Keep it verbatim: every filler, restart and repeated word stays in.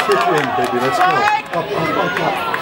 Get in, baby. Let's go. Up, up, up, up.